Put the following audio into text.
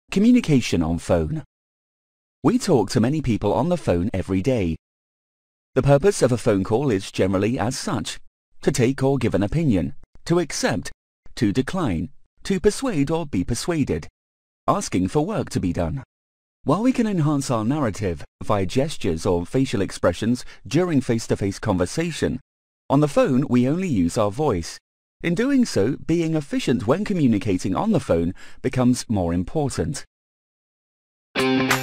Communication on phone. We talk to many people on the phone every day. The purpose of a phone call is generally as such: to take or give an opinion, to accept, to decline, to persuade or be persuaded, asking for work to be done. While we can enhance our narrative via gestures or facial expressions during face-to-face conversation, on the phone we only use our voice. In doing so, being efficient when communicating on the phone becomes more important.